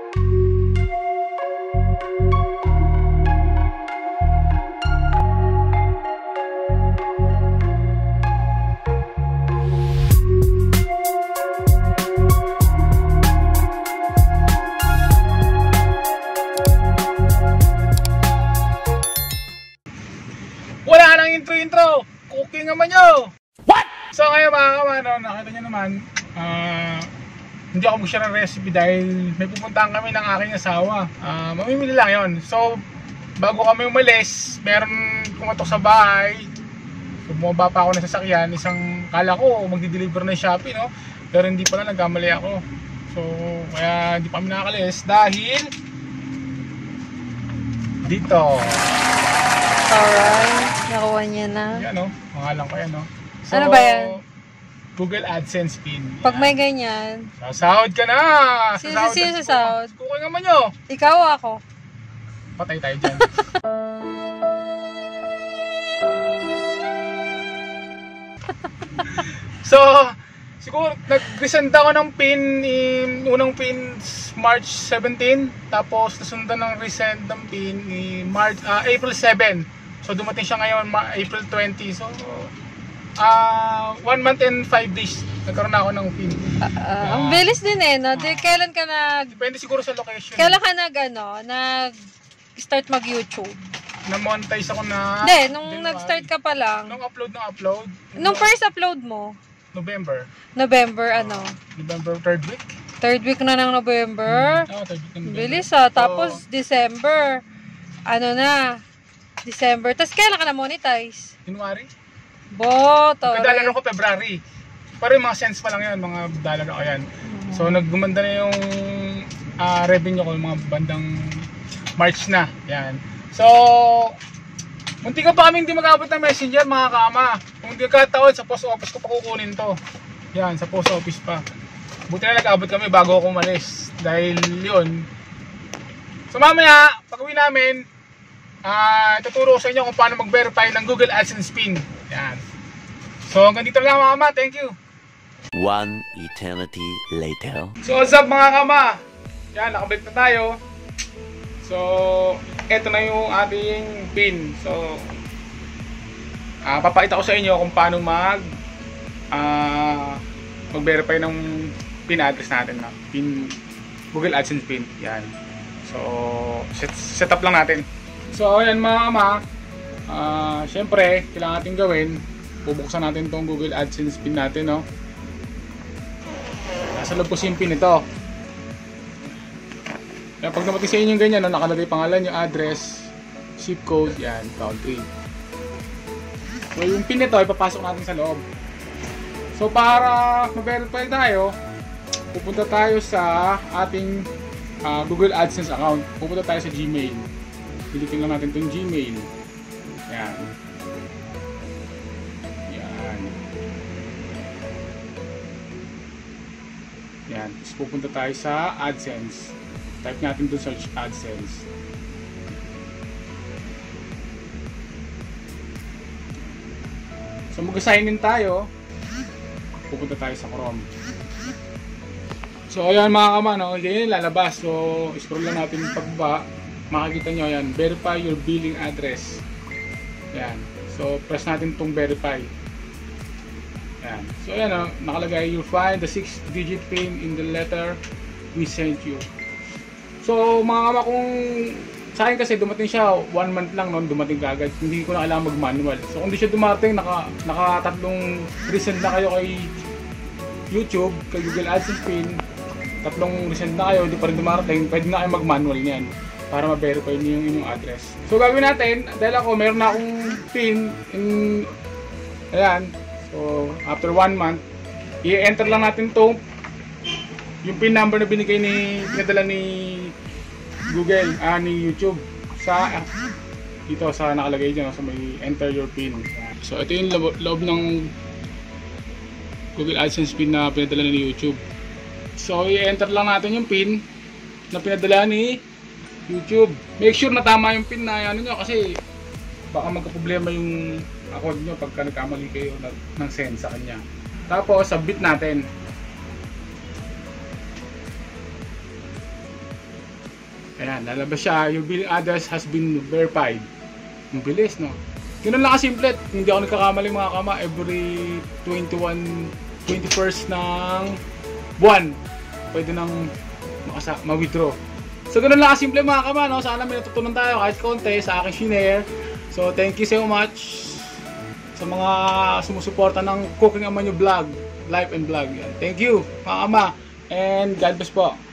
Wala nang intro. Cooking naman nyo. What? So ngayon mga kamano, nakita nyo naman, hindi ako mag-share ng recipe dahil may pupuntahan kami ng aking asawa. Mamimili lang yon. So bago kami umalis, meron kumatok sa bahay. So bumaba pa ako ng sasakyan, kala ko magdi-deliver na yung Shopee, no? Pero hindi pala, nagkamali ako. So kaya hindi pa kami nakakalis dahil dito. Alright, nakuha niya na. Yan o, pangalan ko yan o. So, ano ba yan? Google AdSense pin. Pag may ganyan. Sasahod ka na! Sino sasahod? Kukuha naman nyo! Ikaw o ako? Patay tayo dyan. So, siguro nag-resend ako ng pin, unang pin March 17, tapos nasundan ng resend ng pin April 7. So dumating siya ngayon April 20. So 1 month and 5 days nagkaroon na ako ng pin. Ang bilis din eh, no? Kailan ka depende siguro sa location. Kailan ka nag-start mag-YouTube? Na-monetize ako na... Hindi, nung nag-start ka pa lang. Nung upload. Nung first upload mo? November ano? November 3rd week. 3rd week na ng November. 3rd week ng November. Bilis ah. Tapos December. Ano na? December. Tapos kailan ka na-monetize? January. Nagdalaro ko February. Pero yung mga cents pa lang yan, mga dollar ako yan. So naggumanda na yung revenue ko, yung mga bandang March na. Yan. So, munti ka pa kaming hindi mag-abot ng messenger mga kaama. Kung hindi kataon, sa post office ko pa kukunin to. Yan, sa post office pa. Buti na nag-abot kami bago ako umalis. Dahil yun. So mamaya, pag uwi namin, tuturo ko sa inyo kung paano mag-verify ng Google AdSense pin. Yan. So hanggang dito lang mga kama. Thank you. One eternity later. So what's up mga kama? Yan, nakabalik na tayo. So, eto na yung ating pin. So, papakita ko sa inyo kung paano mag-verify ng pin address natin na pin, Google AdSense pin. Yan. So, set up lang natin. So, ayan mga kama. Syempre, kailangan natin gawin. Bubuksan natin tong Google AdSense pin natin, no? Nasa loob ko yung pin ito. Kaya pag namatay sa inyo yung ganyan, no, nakalagay pangalan, yung address, zip code, yan, country. So yung pin nito, ipapasok natin sa loob. So para ma-verify tayo, pupunta tayo sa ating Google AdSense account. Pupunta tayo sa Gmail. Pilitin lang natin itong Gmail. Yan. Yan. Yan. Tapos pupunta tayo sa AdSense. Type natin doon search AdSense. So mag-sign in tayo. Pupunta tayo sa Chrome. So ayan mga kama, no? Ganyan lalabas. So scroll lang natin pababa. Makikita nyo yan. Verify your billing address. Yan. So press natin itong verify. Yan. So ayan, no? Nakalagay you find the 6-digit pin in the letter we sent you. So mga kama, kung sa akin kasi dumating siya 1 month lang noon, dumating agad, hindi ko na kailangan mag-manual. So kung di siya dumating, nakatatlong resend na kayo kay YouTube, kay Google AdSense pin, tatlong resend na kayo, hindi pa rin dumarating, pwede na kayo mag-manual niyan para ma-verify niyo yung inyong address. So gagawin natin, dahil ako meron na akong pin ayan, so after 1 month, i-enter lang natin to yung pin number na pinadala ni Google, ni YouTube sa dito sa nakalagay dyan, sa may enter your pin. So ito yung loob ng Google AdSense pin na pinadala ni YouTube. So i-enter lang natin yung pin na pinadala ni YouTube. Make sure na tama yung pin na ano nyo, kasi baka magka-problema yung account nyo pagka nagkamali kayo ng send sa kanya. Tapos submit natin. Ayan, lalabas siya. Your billing address has been verified. Ang bilis, no? Ganun lang kasimple. Hindi ako nagkakamali mga kama. Every 21st ng buwan, pwede nang ma-withdraw. So, ganun lang kasimple mga kama, no? Sana may natutunan tayo kahit konti sa aking shinare. So, thank you so much sa mga sumusuporta ng Cooking Amanyo Vlog, Life and Vlog. Yan. Thank you, mga kama. And God bless po.